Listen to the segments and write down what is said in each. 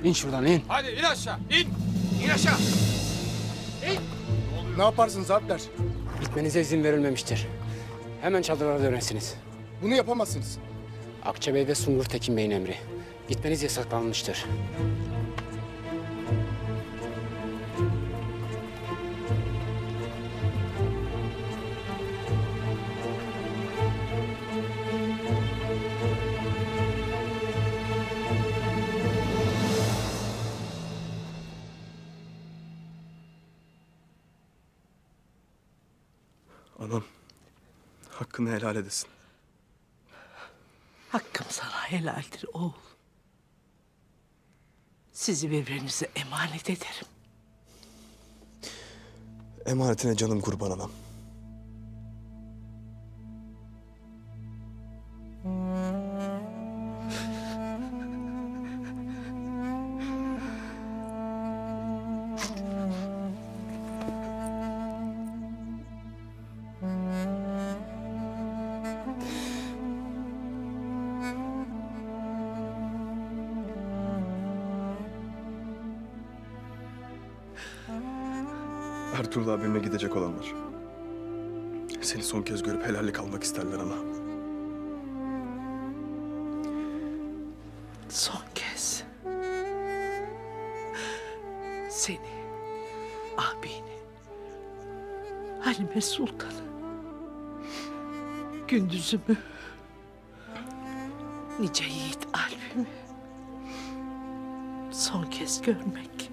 İn şuradan in. Hadi in aşağı. İn. İn aşağı. İn. Ne yaparsınız abiler? Gitmenize izin verilmemiştir. Hemen çadırlara dönesiniz. Bunu yapamazsınız. Akçabey ve Sungur Tekin Bey'in emri. Gitmeniz yasaklanmıştır. Anam, hakkını helal edesin. Hakkım sana helaldir oğul. Sizi birbirinize emanet ederim. Emanetine canım kurban anam. Ertuğrul abimle gidecek olanlar. Seni son kez görüp helallik almak isterler ana. Son kez. Seni, abini, Halime Sultan'ı, Gündüz'ümü, nice yiğit Alp'imi son kez görmek.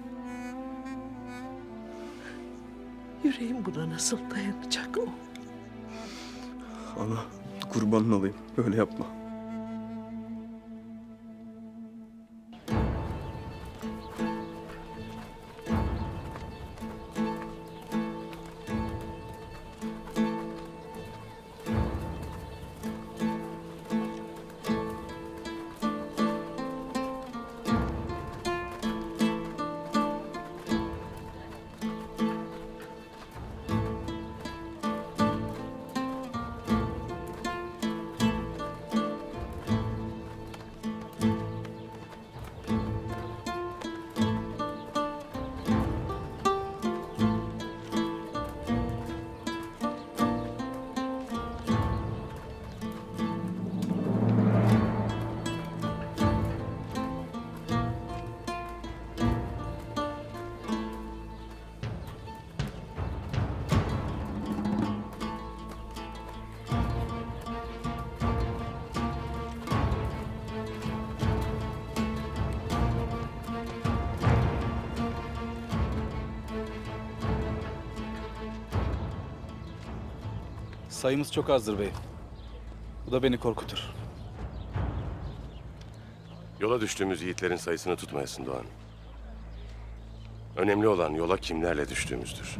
Yüreğim buna nasıl dayanacak o? Ana, kurbanın olayım. Böyle yapma. Sayımız çok azdır bey. Bu da beni korkutur. Yola düştüğümüz yiğitlerin sayısını tutmayasın Doğan. Önemli olan yola kimlerle düştüğümüzdür.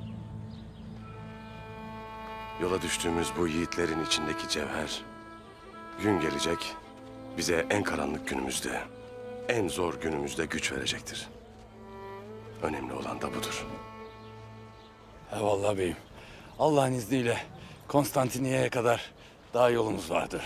Yola düştüğümüz bu yiğitlerin içindeki cevher, gün gelecek bize en karanlık günümüzde, en zor günümüzde güç verecektir. Önemli olan da budur. Eyvallah beyim. Allah'ın izniyle Konstantiniyye'ye kadar daha yolumuz vardır.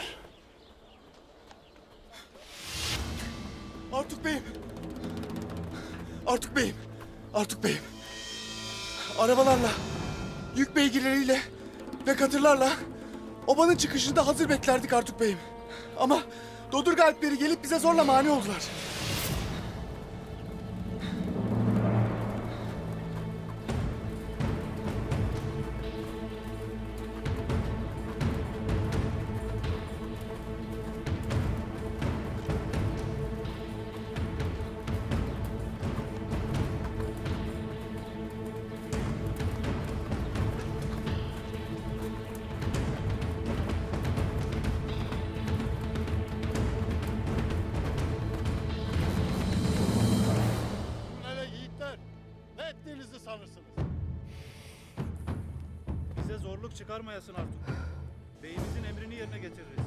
Artuk Bey'im. Artuk Bey'im. Artuk Bey'im. Arabalarla, yük beygirleriyle ve katırlarla obanın çıkışında hazır beklerdik Artuk Bey'im. Ama Dodurga Alpleri gelip bize zorla mani oldular. Bize zorluk çıkarmayasın artık. Beyimizin emrini yerine getiririz.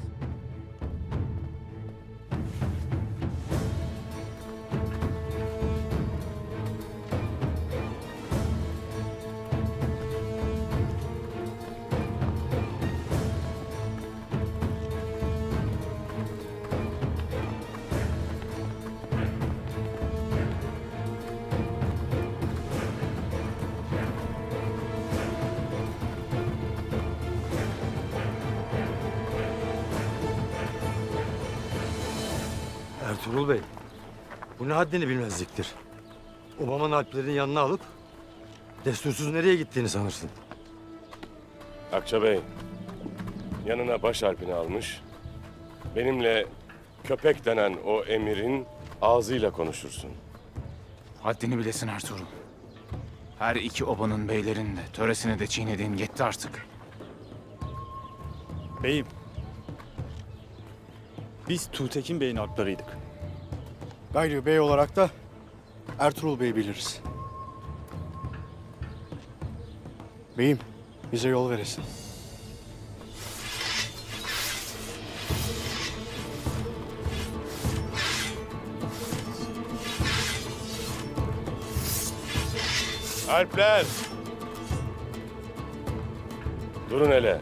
Ertuğrul Bey, bu ne haddini bilmezliktir. Obama'nın Alplerin yanına alıp destursuz nereye gittiğini sanırsın. Akçabey, yanına baş harpini almış. Benimle köpek denen o emirin ağzıyla konuşursun. Haddini bilesin Ertuğrul. Her iki obanın beylerin de töresini de çiğnediğin yetti artık. Beyim. Biz Tuğtekin Bey'in alplarıydık. Gayrı bey olarak da Ertuğrul Bey'i biliriz. Beyim, bize yol veresin. Alpler! Durun hele.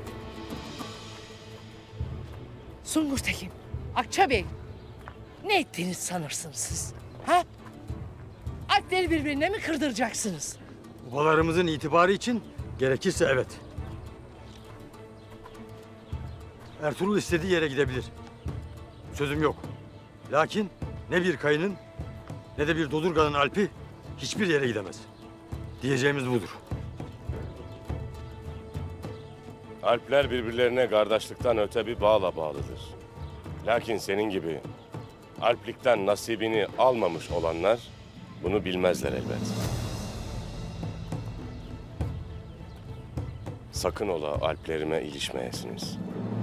Sungur Tekin, Akça Bey. Ne ettiğinizi sanırsınız siz? Ha? Alpleri birbirine mi kırdıracaksınız? Obalarımızın itibarı için gerekirse evet. Ertuğrul istediği yere gidebilir. Sözüm yok. Lakin ne bir kayının ne de bir Dodurga'nın Alp'i hiçbir yere gidemez. Diyeceğimiz budur. Alpler birbirlerine kardeşlikten öte bir bağla bağlıdır. Lakin senin gibi Alplikten nasibini almamış olanlar bunu bilmezler elbet. Sakın ola Alplerime ilişmeyesiniz.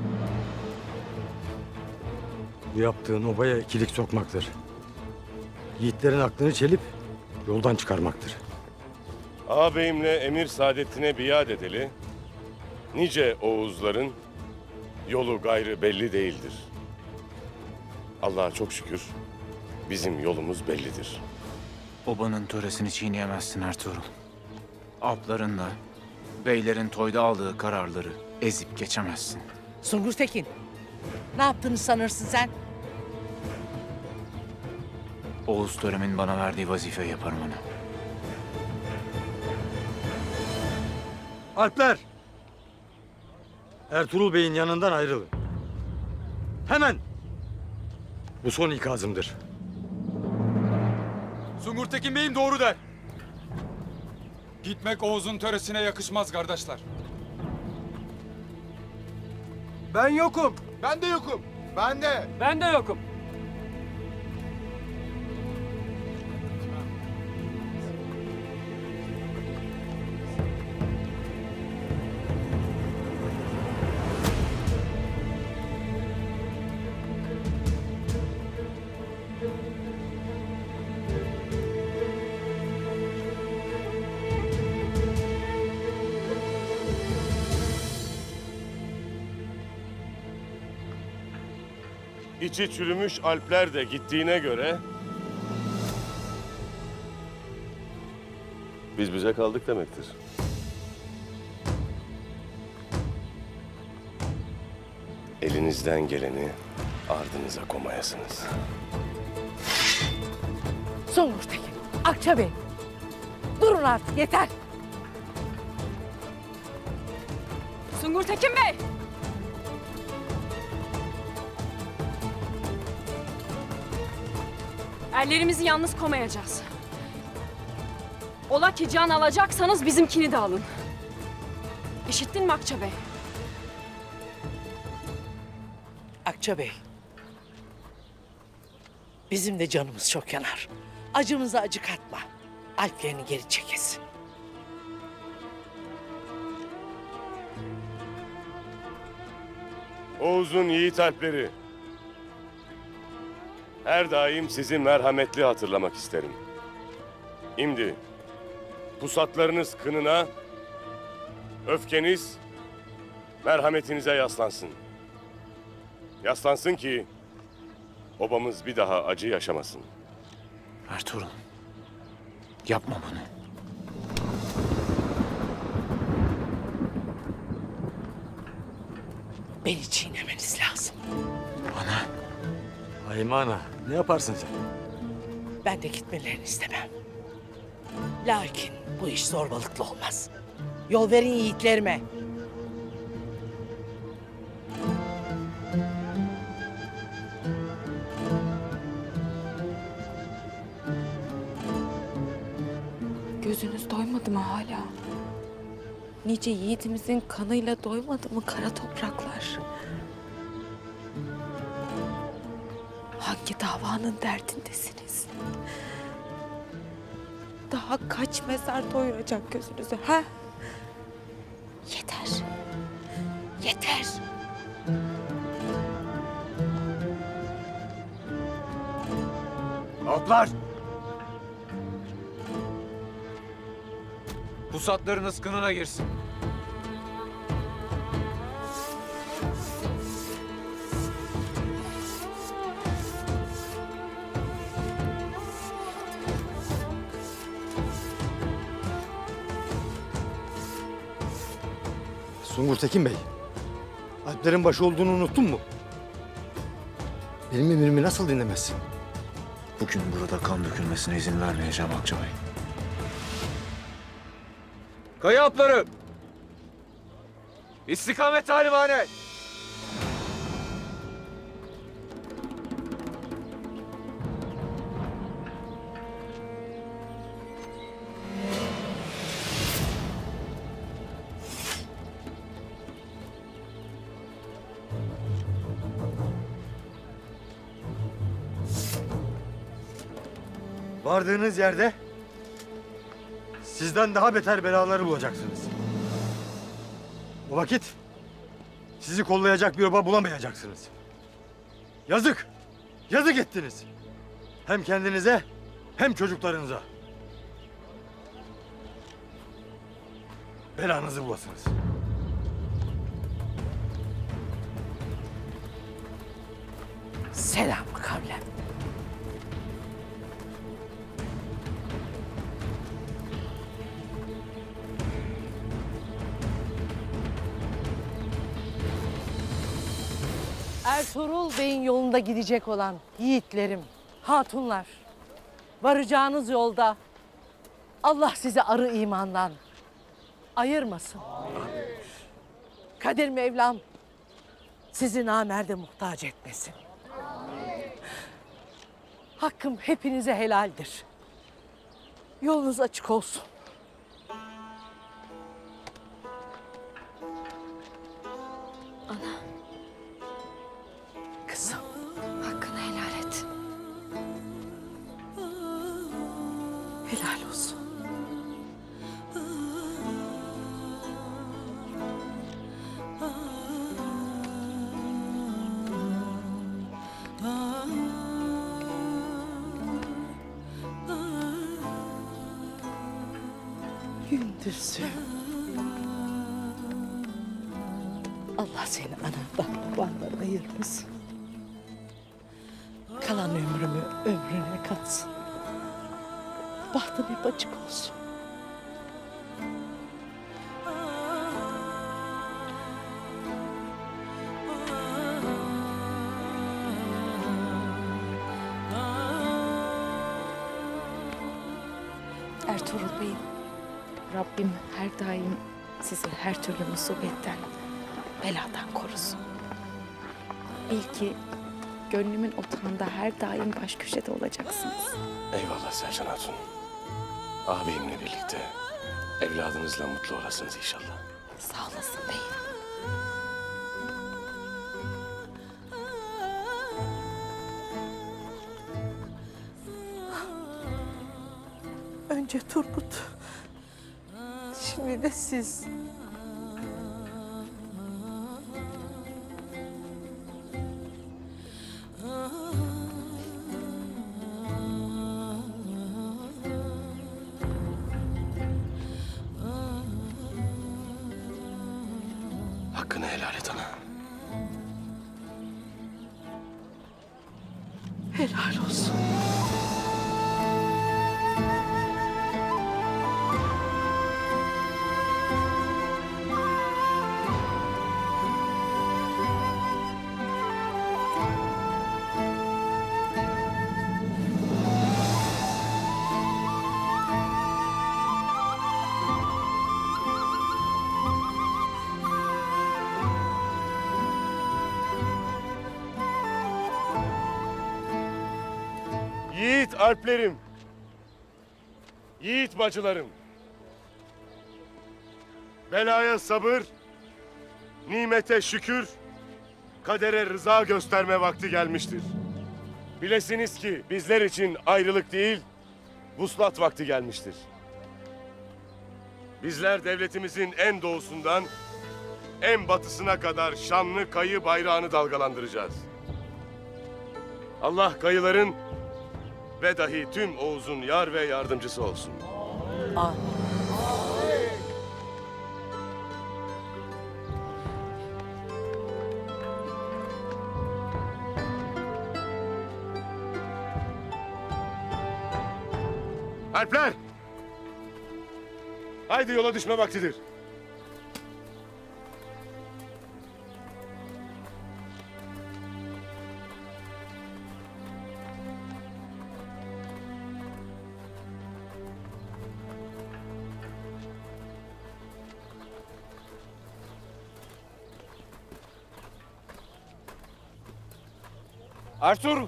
Bu yaptığın obaya ikilik sokmaktır. Yiğitlerin aklını çelip yoldan çıkarmaktır. Ağabeyimle emir saadetine biat edeli, nice Oğuzların yolu gayrı belli değildir. Allah'a çok şükür bizim yolumuz bellidir. Obanın töresini çiğneyemezsin Ertuğrul. Alpların da, beylerin toyda aldığı kararları ezip geçemezsin. Sungur Tekin, ne yaptığını sanırsın sen? Oğuz töremin bana verdiği vazifeyi yaparım ona. Alpler! Ertuğrul Bey'in yanından ayrılın. Hemen! Bu son ikazımdır. Sungur Tekin Bey'im doğru der. Gitmek Oğuz'un töresine yakışmaz kardeşler. Ben yokum. Ben de yokum. Ben de. Ben de yokum. İçi çürümüş Alpler de gittiğine göre biz bize kaldık demektir. Elinizden geleni ardınıza komayasınız. Sungur Tekin, Akça Bey. Durun artık, yeter. Sungur Tekin Bey! Erlerimizi yalnız komayacağız. Ola ki can alacaksanız bizimkini de alın. İşittin mi Akça Bey? Akça Bey. Bizim de canımız çok yanar. Acımıza acı katma. Alplerini geri çekesin. Oğuz'un yiğit Alpleri. Her daim sizi merhametli hatırlamak isterim. Şimdi pusatlarınız kınına, öfkeniz merhametinize yaslansın. Yaslansın ki obamız bir daha acı yaşamasın. Ertuğrul, yapma bunu. Beni çiğnemeniz lazım. Ana. Aymana, ne yaparsın sen? Ben de gitmelerini istemem. Lakin bu iş zorbalıkla olmaz. Yol verin yiğitlerime. Gözünüz doymadı mı hala? Nice yiğidimizin kanıyla doymadı mı kara topraklar? Hangi davanın derdindesiniz? Daha kaç mezar doyuracak gözünüzü ha? Yeter. Yeter. Otlar! Pusatlarınız kınına girsin. Sungur Tekin Bey, Alplerin başı olduğunu unuttun mu? Benim emrimi nasıl dinlemezsin? Bugün burada kan dökülmesine izin vermeyeceğim Akçabay. Kaya atları! İstikamet talimhane! Vardığınız yerde sizden daha beter belaları bulacaksınız. O vakit sizi kollayacak bir oba bulamayacaksınız. Yazık, yazık ettiniz. Hem kendinize hem çocuklarınıza. Belanızı bulasınız. Selam kavlem. Ertuğrul Bey'in yolunda gidecek olan yiğitlerim, hatunlar, varacağınız yolda Allah sizi arı imandan ayırmasın. Kadir Mevlam sizi namerde muhtaç etmesin. Hakkım hepinize helaldir. Yolunuz açık olsun. Ana. Kızım. Hakkını helal et. Helal olsun. Gündüz'üm. Allah seni anandan babandan ayırmasın. Kalan ömrümü ömrüne katsın. Bahtın hep açık olsun. Ertuğrul Bey'im, Rabbim her daim sizi her türlü musibetten, beladan korusun. Bil ki gönlümün otağında her daim baş köşede olacaksınız. Eyvallah Selcan Hatun. Ağabeyimle birlikte evladınızla mutlu olasınız inşallah. Sağ olasın beyim. Önce Turgut, şimdi de siz. Hakkını helal et ana. Helal olsun. Yiğit Alplerim, yiğit bacılarım, belaya sabır, nimete şükür, kadere rıza gösterme vakti gelmiştir. Bilesiniz ki bizler için ayrılık değil, vuslat vakti gelmiştir. Bizler devletimizin en doğusundan en batısına kadar şanlı kayı bayrağını dalgalandıracağız. Allah kayıların ve dahi tüm Oğuz'un yar ve yardımcısı olsun. Amin. Alpler! Haydi yola düşme vaktidir. Ertuğrul!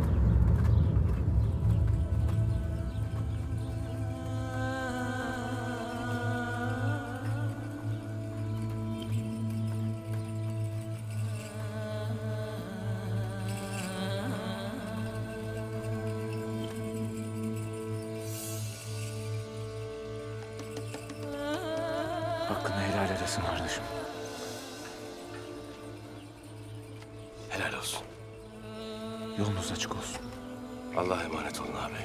Hakkını helal edesin kardeşim. Helal olsun. Yolunuz açık olsun. Allah'a emanet olun ağabey.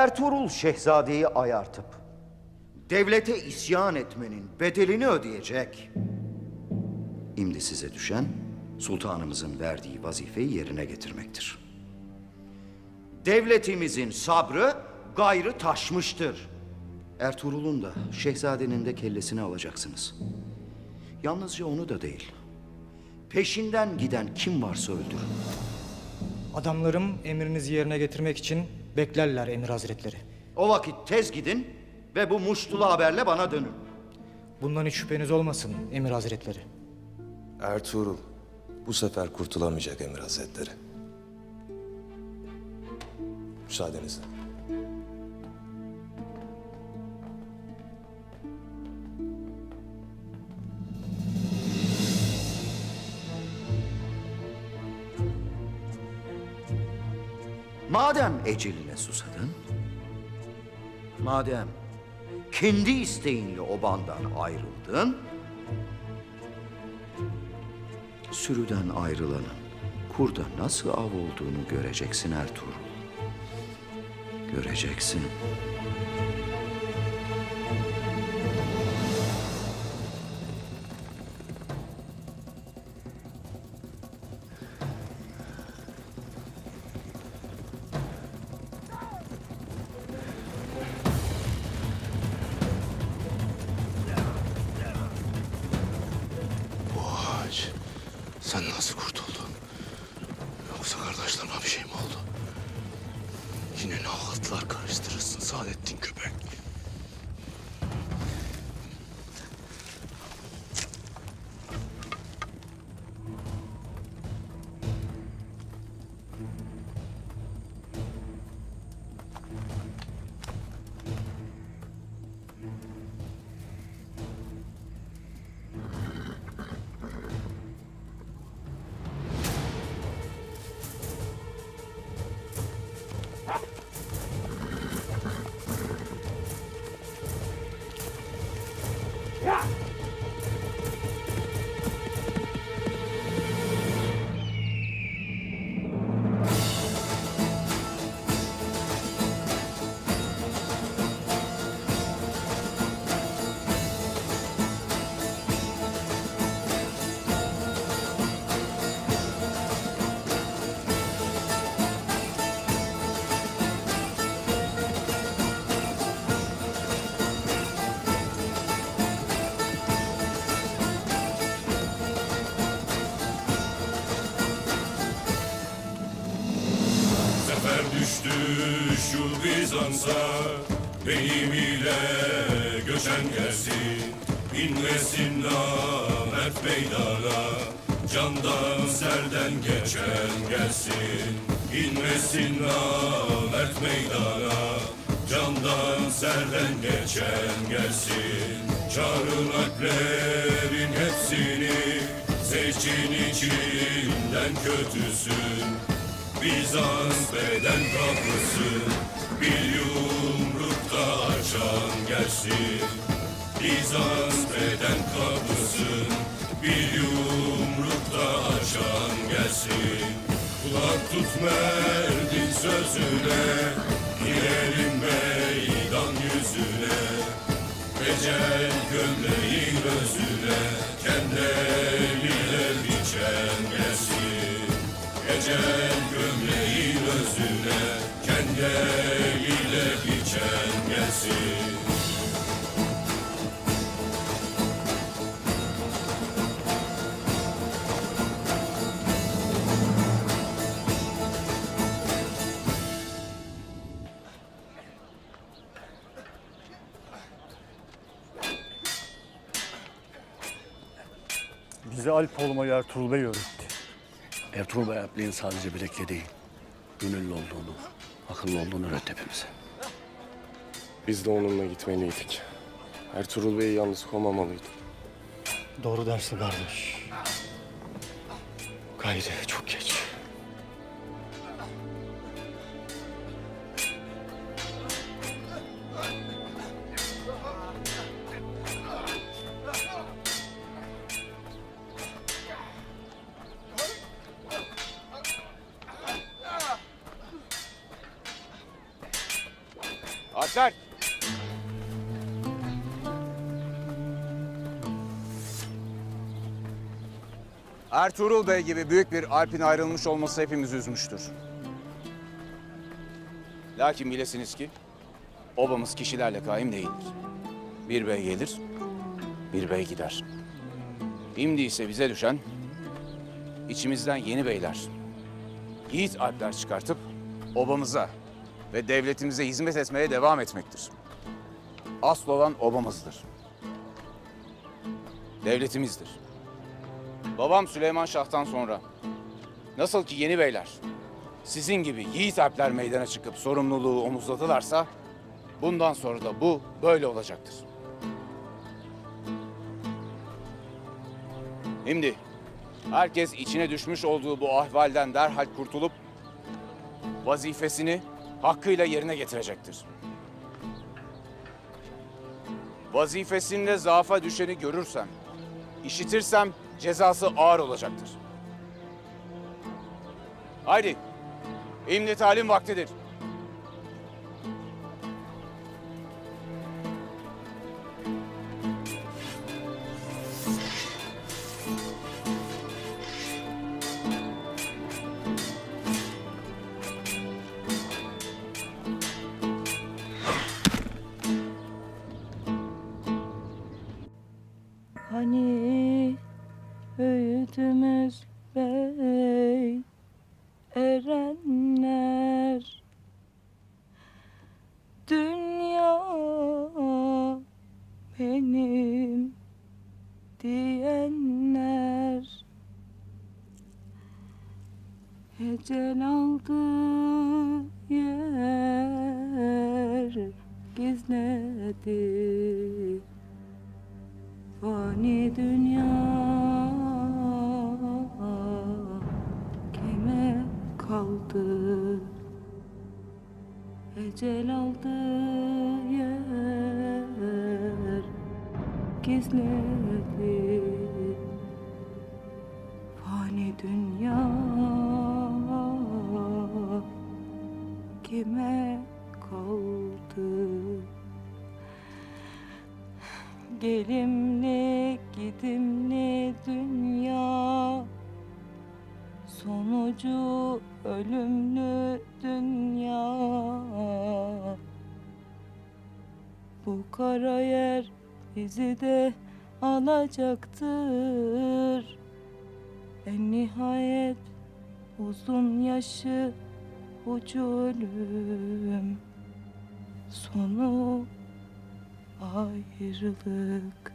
Ertuğrul Şehzade'yi ayartıp devlete isyan etmenin bedelini ödeyecek. Şimdi size düşen sultanımızın verdiği vazifeyi yerine getirmektir. Devletimizin sabrı gayrı taşmıştır. Ertuğrul'un da şehzadenin de kellesini alacaksınız. Yalnızca onu da değil. Peşinden giden kim varsa öldürün. Adamlarım emrinizi yerine getirmek için beklerler Emir Hazretleri. O vakit tez gidin ve bu muştulu haberle bana dönün. Bundan hiç şüpheniz olmasın Emir Hazretleri. Ertuğrul bu sefer kurtulamayacak Emir Hazretleri. Müsaadenizle. Madem eceline susadın, madem kendi isteğinle obandan ayrıldın, sürüden ayrılanın kurda nasıl av olduğunu göreceksin Ertuğrul. Göreceksin. Sen nasıl kurtuldun? Yoksa kardeşlerime bir şey mi oldu? Yine ne haltlar karıştırırsın Saadettin köpek. Düştü şu Bizans'a, beyim ile göçen gelsin. İnmesin namert meydana, candan serden geçen gelsin. İnmesin namert meydana, candan serden geçen gelsin. Çağırın alplerin hepsini, seçin içinden kötüsün. Bizans beden kapısı, bir yumrukta açan gelsin. Bizans beden kapısı, bir yumrukta açan gelsin. Kulak tut merdin sözüne, inelim meydan yüzüne. Ecel gömleğin özüne, kendeliyle biçen gelsin. Ecel gömleğin özüne, kendeliyle biçen gelsin. Bize Alp olmayı Ertuğrul Bey öğretti. Ertuğrul Bey Alp'liğin sadece bilekle değil, gönüllü olduğunu, akıllı olduğunu öğretti hepimize. Biz de onunla gitmeliydik. Ertuğrul Bey'i yalnız kovmamalıydık. Doğru dersin kardeş. Gayrı çok geç. Alpler! Ertuğrul Bey gibi büyük bir Alp'in ayrılmış olması hepimizi üzmüştür. Lakin bilesiniz ki obamız kişilerle kaim değildir. Bir bey gelir, bir bey gider. Şimdi ise bize düşen içimizden yeni beyler, yiğit Alpler çıkartıp obamıza ve devletimize hizmet etmeye devam etmektir. Asıl olan obamızdır. Devletimizdir. Babam Süleyman Şah'tan sonra nasıl ki yeni beyler sizin gibi yiğit Alpler meydana çıkıp sorumluluğu omuzladılarsa bundan sonra da bu böyle olacaktır. Şimdi herkes içine düşmüş olduğu bu ahvalden derhal kurtulup vazifesini hakkıyla yerine getirecektir. Vazifesinde zaafa düşeni görürsem, işitirsem cezası ağır olacaktır. Haydi, şimdi talim vaktidir. Hani öğütümüz bey erenler, dünya benim diyenler, ecel aldı yer gizledi. Fani dünya kime kaldı? Ecel aldı yer gizledi. Fani dünya kime kaldı? Gelimli gidimli dünya, sonucu ölümlü dünya. Bu kara yer bizi de alacaktır. En nihayet uzun yaşı ucu ölüm, sonu ayrılık.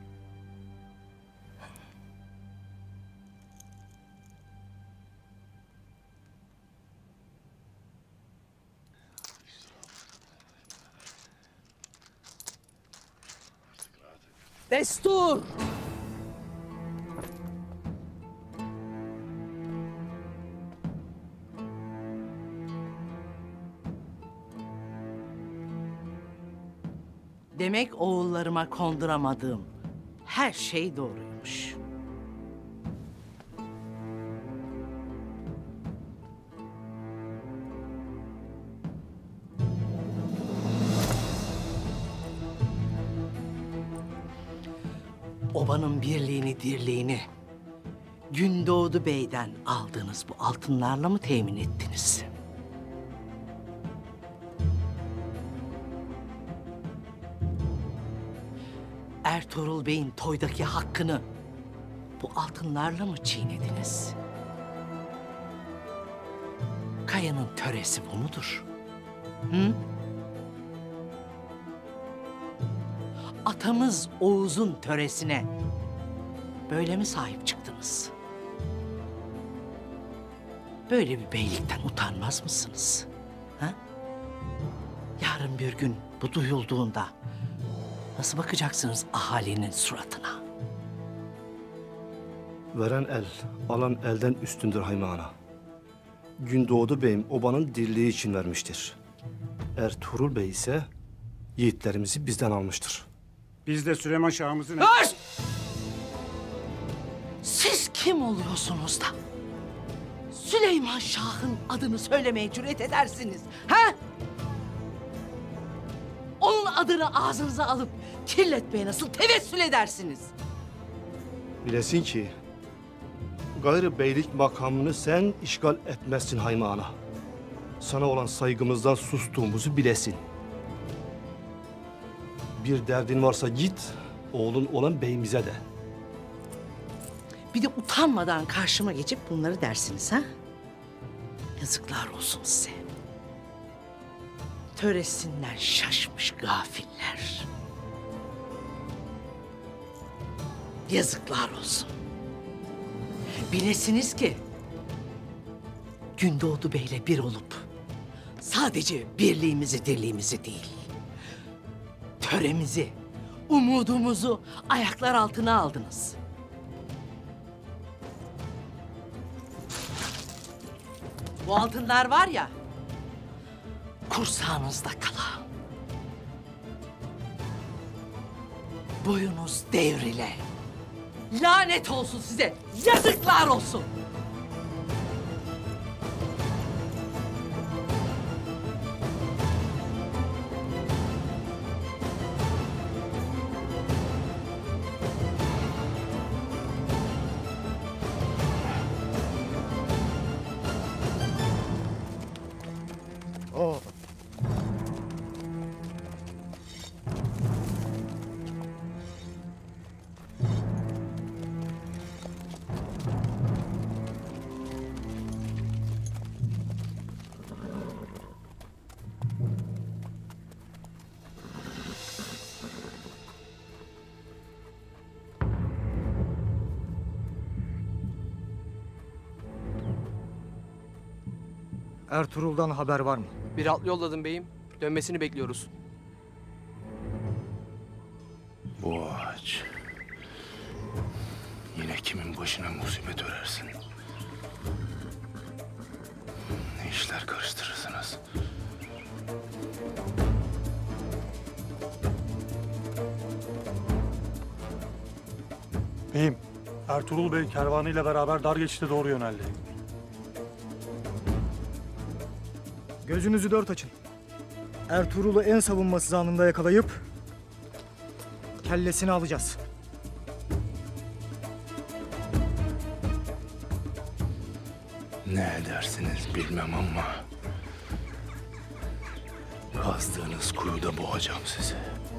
Destur! Demek oğullarıma konduramadığım her şey doğruymuş. Obanın birliğini dirliğini Gündoğdu Bey'den aldığınız bu altınlarla mı temin ettiniz? Ertuğrul Bey'in toydaki hakkını bu altınlarla mı çiğnediniz? Kaya'nın töresi bu mudur? Hı? Atamız Oğuz'un töresine böyle mi sahip çıktınız? Böyle bir beylikten utanmaz mısınız? Ha? Yarın bir gün bu duyulduğunda nasıl bakacaksınız ahalinin suratına? Veren el, alan elden üstündür Hayme Ana. Gündoğdu Bey'im obanın dirliği için vermiştir. Ertuğrul Bey ise yiğitlerimizi bizden almıştır. Biz de Süleyman Şah'ımızın... Dur! Siz kim oluyorsunuz da Süleyman Şah'ın adını söylemeye cüret edersiniz? Ha? adını ağzınıza alıp kirletmeye nasıl tevessül edersiniz? Bilesin ki gayrı beylik makamını sen işgal etmezsin Hayme Ana. Sana olan saygımızdan sustuğumuzu bilesin. Bir derdin varsa git, oğlun olan beyimize de. Bir de utanmadan karşıma geçip bunları dersiniz ha? Yazıklar olsun size. Töresinden şaşmış gafiller. Yazıklar olsun. Bilesiniz ki Gündoğdu Bey'le bir olup sadece birliğimizi, dirliğimizi değil, töremizi, umudumuzu ayaklar altına aldınız. Bu altınlar var ya, kursağınızda kala. Boyunuz devrile. Lanet olsun size, yazıklar olsun. Ertuğrul'dan haber var mı? Bir atlı yolladım beyim. Dönmesini bekliyoruz. Bu ağaç yine kimin başına musibet örersin? Ne işler karıştırırsınız? Beyim, Ertuğrul Bey kervanıyla beraber dar geçite doğru yöneldi. Gözünüzü dört açın. Ertuğrul'u en savunmasız anında yakalayıp kellesini alacağız. Ne edersiniz bilmem ama kazdığınız kuyuda boğacağım sizi.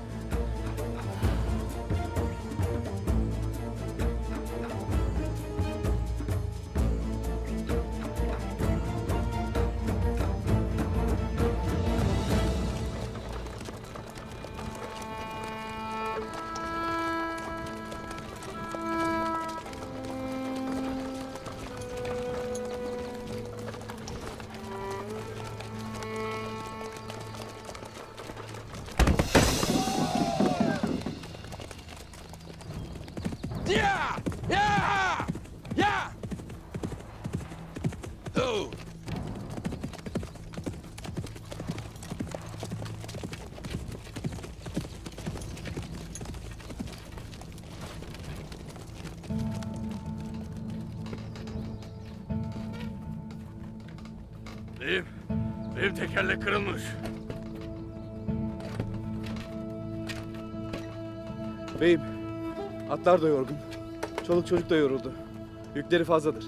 Benim tekerlek kırılmış. Beyim, atlar da yorgun. Çoluk çocuk da yoruldu. Yükleri fazladır.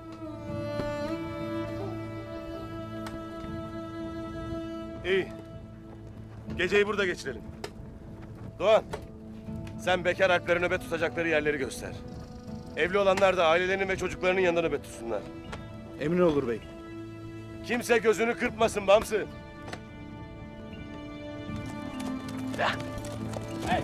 İyi. Geceyi burada geçirelim. Doğan, sen bekar alplere nöbet tutacakları yerleri göster. Evli olanlar da ailelerinin ve çocuklarının yanında nöbet tutsunlar. Emin olur bey. Kimse gözünü kırpmasın Bamsı. Hey.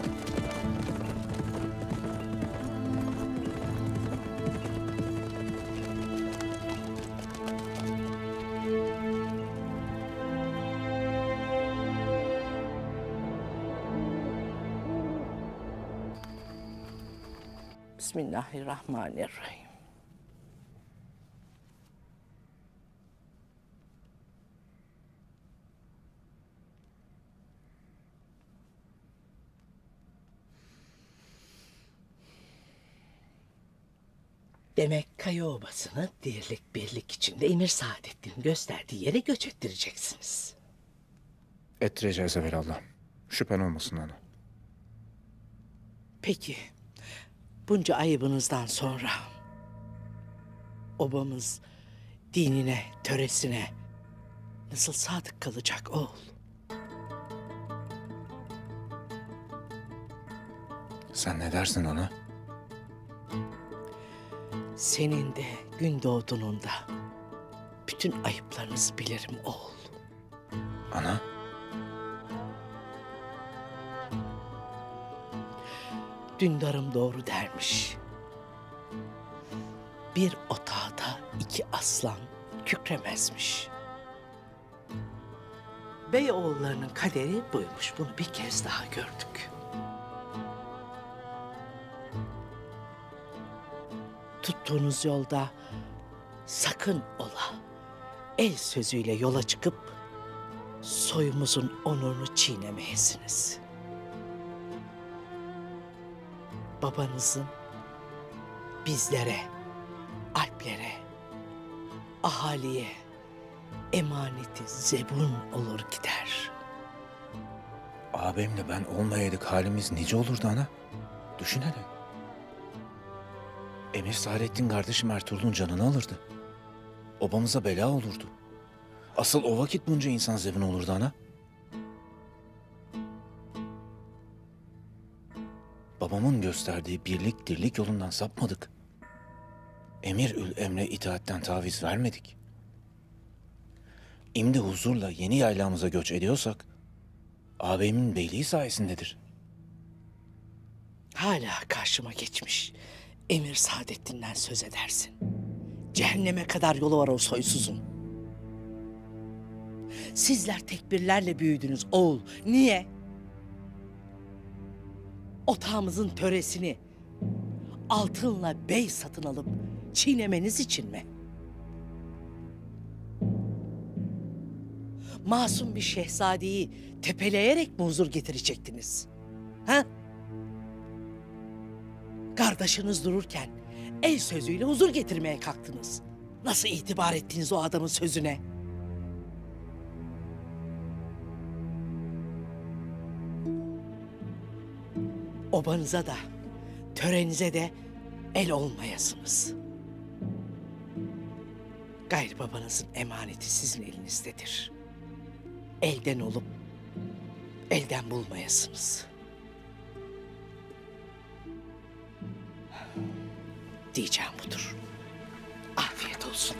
Bismillahirrahmanirrahim. Demek Kaya Obası'nı dirlik birlik içinde Emir Saadettin'in gösterdiği yere göç ettireceksiniz. Ettireceğiz evelallah. Şüphen olmasın ana. Peki, bunca ayıbınızdan sonra obamız dinine, töresine nasıl sadık kalacak oğul? Sen ne dersin ana? Senin de Gündoğdu'nun da bütün ayıplarınızı bilirim oğul. Ana? Dündarım doğru dermiş. Bir otağda iki aslan kükremezmiş. Beyoğullarının kaderi buymuş. Bunu bir kez daha gördük. Tuttuğunuz yolda sakın ola el sözüyle yola çıkıp soyumuzun onurunu çiğnemeyesiniz. Babanızın bizlere, Alplere, ahaliye emaneti zebun olur gider. Ağabeyimle ben olmayaydık halimiz nice olurdu ana. Düşün hele. Emir Saadettin kardeşim Ertuğrul'un canını alırdı. Obamıza bela olurdu. Asıl o vakit bunca insan zebun olurdu ana. Babamın gösterdiği birlik dirlik yolundan sapmadık. Emir emre itaatten taviz vermedik. İmdi huzurla yeni yaylağımıza göç ediyorsak, ağabeyimin beyliği sayesindedir. Hala karşıma geçmiş Emir Saadettin'den söz edersin. Cehenneme kadar yolu var o soysuzun. Sizler tekbirlerle büyüdünüz oğul. Niye? Otağımızın töresini altınla bey satın alıp çiğnemeniz için mi? Masum bir şehzadeyi tepeleyerek mi huzur getirecektiniz? Ha? Kardeşiniz dururken el sözüyle huzur getirmeye kalktınız. Nasıl itibar ettiniz o adamın sözüne? Obanıza da, törenize de el olmayasınız. Gayrı babanızın emaneti sizin elinizdedir. Elden olup elden bulmayasınız. Diyeceğim budur. Afiyet olsun.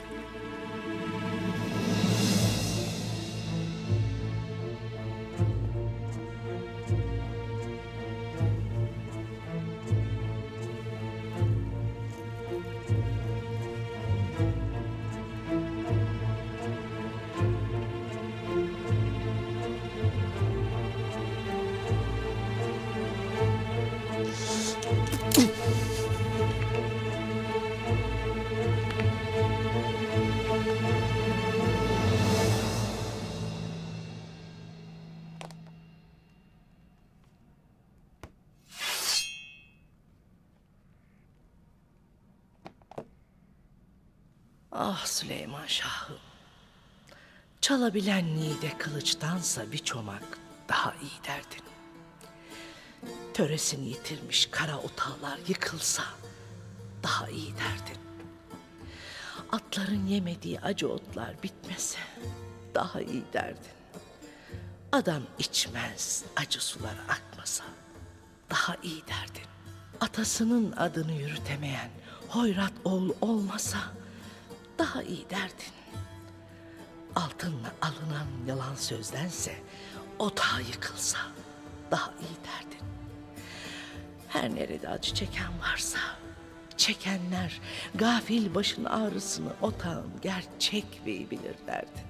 Ah Süleyman Şah'ım. Çalabilen niğde kılıçtansa bir çomak daha iyi derdin. Töresini yitirmiş kara otağlar yıkılsa daha iyi derdin. Atların yemediği acı otlar bitmese daha iyi derdin. Adam içmez acı sular akmasa daha iyi derdin. Atasının adını yürütemeyen hoyrat oğul olmasa daha iyi derdin. Altınla alınan yalan sözdense otağı yıkılsa daha iyi derdin. Her nerede acı çeken varsa çekenler gafil başın ağrısını otağın gerçek beyi bilir derdin.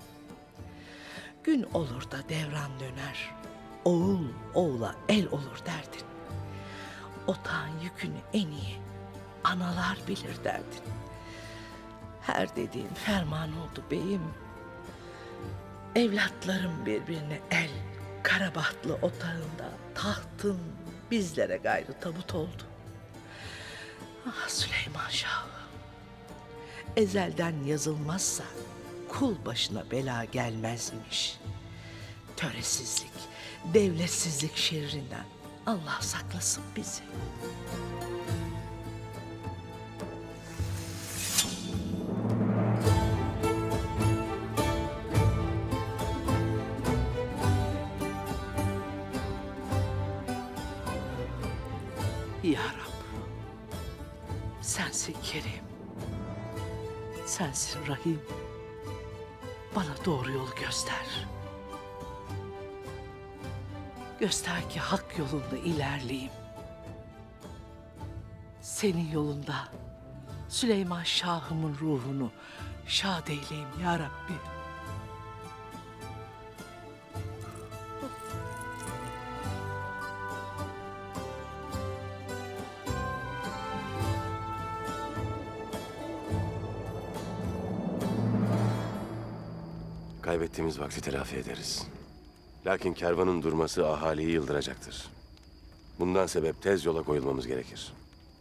Gün olur da devran döner, oğul oğula el olur derdin. Otağın yükünü en iyi analar bilir derdin. Her dediğin ferman oldu beyim. Evlatlarım birbirine el, karabahtlı otağında tahtın bizlere gayrı tabut oldu. Ah Süleyman Şah, ezelden yazılmazsa kul başına bela gelmezmiş. Töresizlik, devletsizlik şerrinden Allah saklasın bizi. Ya Rab, sensin Kerim, sensin Rahim. Bana doğru yolu göster. Göster ki hak yolunda ilerleyeyim. Senin yolunda Süleyman Şah'ımın ruhunu şad eyleyim ya Rabbi. Kaybettiğimiz vakti telafi ederiz. Lakin kervanın durması ahaliyi yıldıracaktır. Bundan sebep tez yola koyulmamız gerekir.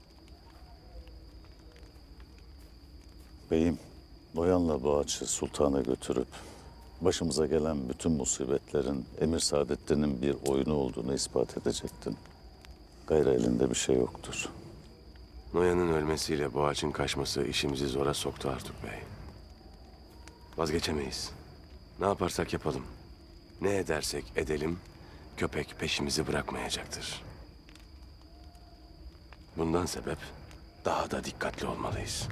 Beyim, Noyan'la Boğaç'ı sultana götürüp başımıza gelen bütün musibetlerin Emir Saadettin'in bir oyunu olduğunu ispat edecektin. Gayrı elinde bir şey yoktur. Noyan'ın ölmesiyle Boğaç'ın kaçması işimizi zora soktu Artuk Bey. Vazgeçemeyiz. Ne yaparsak yapalım, ne edersek edelim, köpek peşimizi bırakmayacaktır. Bundan sebep daha da dikkatli olmalıyız.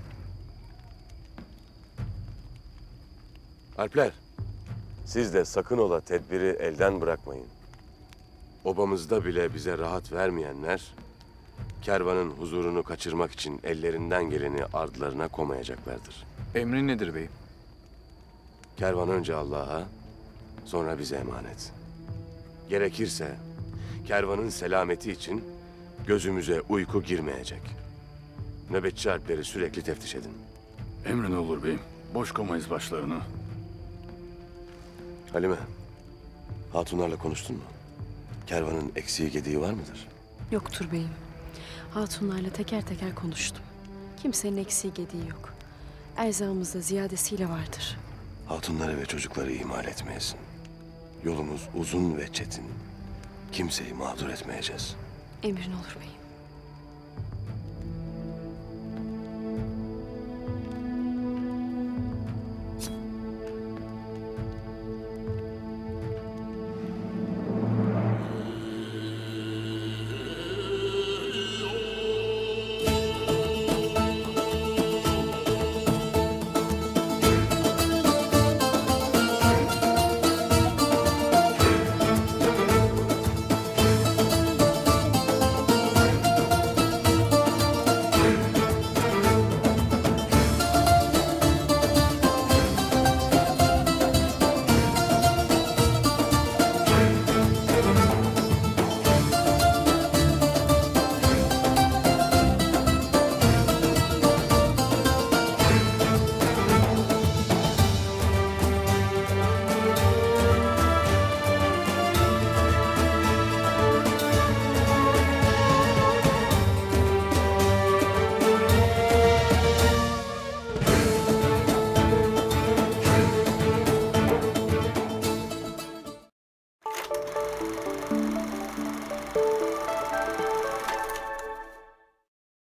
Alpler, siz de sakın ola tedbiri elden bırakmayın. Obamızda bile bize rahat vermeyenler, kervanın huzurunu kaçırmak için ellerinden geleni ardlarına koymayacaklardır. Emrin nedir beyim? Kervan önce Allah'a, sonra bize emanet. Gerekirse kervanın selameti için gözümüze uyku girmeyecek. Nöbetçi alpleri sürekli teftiş edin. Emrin olur beyim. Boş koymayız başlarını. Halime, hatunlarla konuştun mu? Kervanın eksiği gediği var mıdır? Yoktur beyim. Hatunlarla teker teker konuştum. Kimsenin eksiği gediği yok. Erzağımızda ziyadesiyle vardır. Hatunları ve çocukları ihmal etmeyesin. Yolumuz uzun ve çetin. Kimseyi mağdur etmeyeceğiz. Emrin olur beyim.